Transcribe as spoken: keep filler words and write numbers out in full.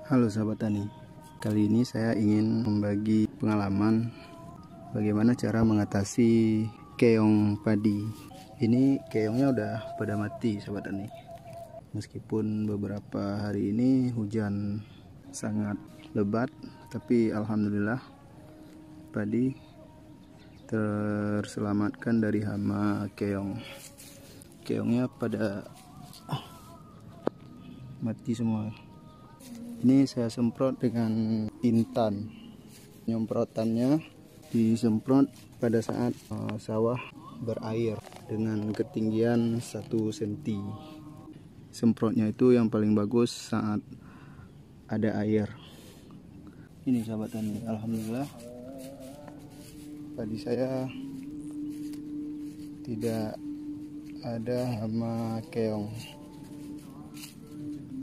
Halo sahabat tani, kali ini saya ingin membagi pengalaman bagaimana cara mengatasi keong padi. Ini keongnya udah pada mati sahabat tani. Meskipun beberapa hari ini hujan sangat lebat, tapi alhamdulillah padi terselamatkan dari hama keong. Keongnya pada mati semua. Ini saya semprot dengan intan. Nyemprotannya disemprot pada saat uh, sawah berair dengan ketinggian satu sentimeter. Semprotnya itu yang paling bagus saat ada air. Ini sahabat tani, alhamdulillah padi saya tidak ada hama keong.